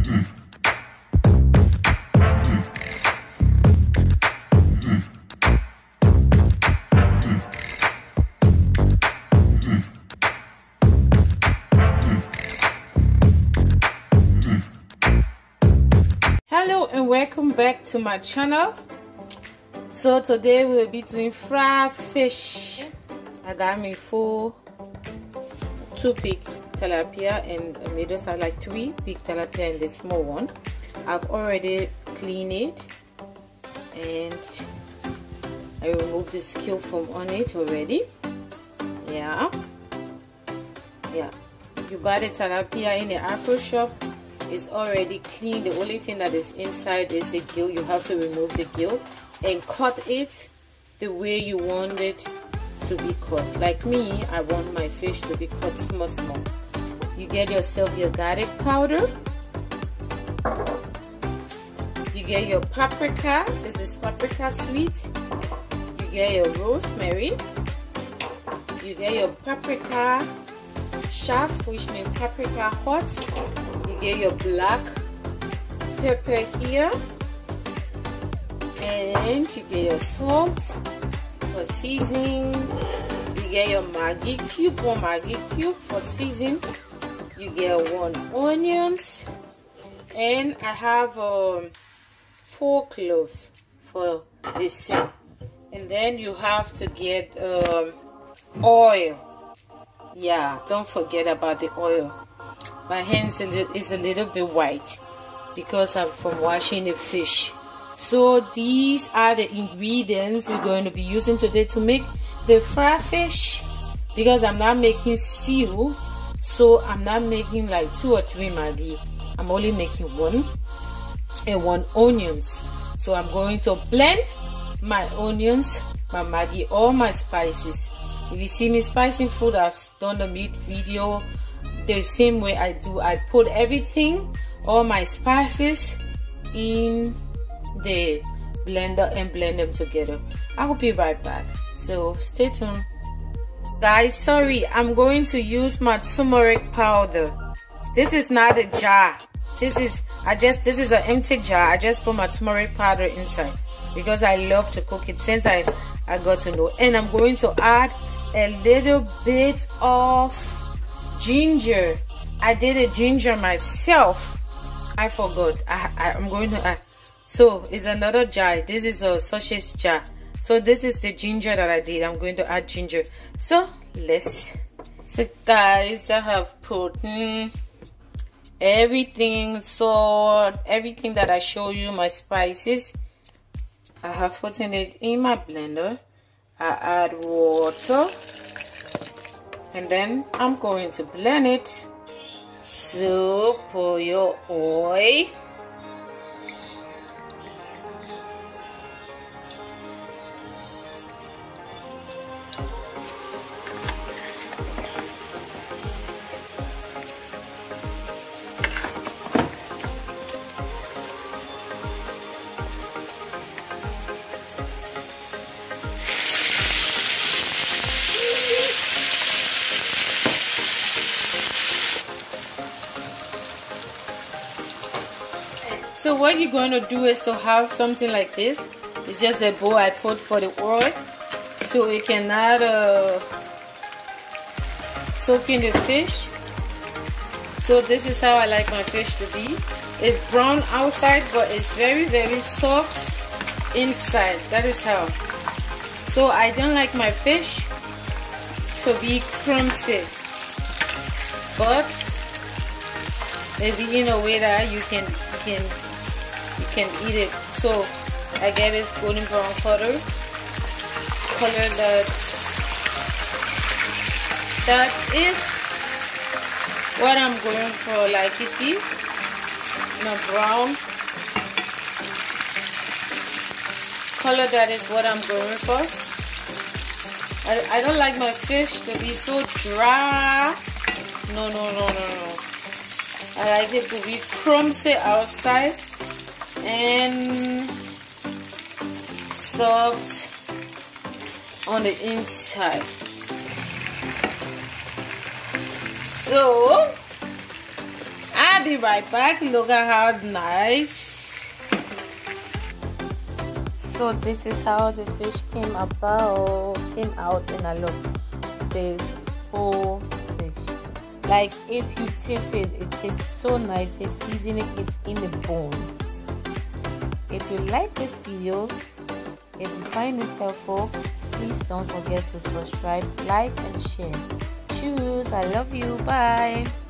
Hello and welcome back to my channel. So today we'll be doing fried fish. I got me 2 big tilapia, and I made us like 3 big tilapia and the small one. I've already cleaned it and I removed the scale from on it already. Yeah, you buy the tilapia in the Afro shop. It's already clean. The only thing that is inside is the gill. You have to remove the gill and cut it the way you want it to be cut. Like me, I want my fish to be cut small. You get yourself your garlic powder. You get your paprika. This is paprika sweet. You get your rosemary. You get your paprika chaff, which means paprika hot. You get your black pepper here, and you get your salt for seasoning. You get your Maggi cube, 1 Maggi cube for seasoning. You get 1 onions, and I have 4 cloves for this thing. And then you have to get oil. Yeah, don't forget about the oil. My hands is a little bit white because I'm from washing the fish. So these are the ingredients we're going to be using today to make the fried fish. Because I'm not making stew, so I'm not making like 2 or 3 Maggi. I'm only making 1 and 1 onions. So I'm going to blend my onions, my Maggi, all my spices. If you see me spicing food, I've done the meat video the same way I do. I put everything, all my spices in the blender and blend them together. I will be right back, so stay tuned. Guys, sorry, I'm going to use my turmeric powder. This is not a jar. This is an empty jar. I just put my turmeric powder inside because I love to cook it since I got to know. And I'm going to add a little bit of ginger. I did a ginger myself. I forgot. I'm going to add. So it's another jar. This is a sausage jar. So this is the ginger that I did. I'm going to add ginger. So guys, I have put everything, salt, everything that I show you, my spices. I have put it in my blender. I add water, and then I'm going to blend it. So pour your oil. So what you're going to do is to have something like this. It's just a bowl I put for the oil, so it cannot soak in the fish. So this is how I like my fish to be. It's brown outside, but it's very soft inside. That is how. So I don't like my fish to be crunchy, but maybe in a way that you can eat it. So I get this golden brown color that is what I'm going for. Like you see, brown color, that is what I'm going for. I don't like my fish to be so dry. No. I like it to be crunchy outside and soft on the inside. So I I'll be right back. Look at how nice. So this is how the fish came out in a look. The whole fish. Like if you taste it, it tastes so nice. The seasoning is in the bone. If you like this video, if you find it helpful, please don't forget to subscribe, like and share. Cheers, I love you, bye.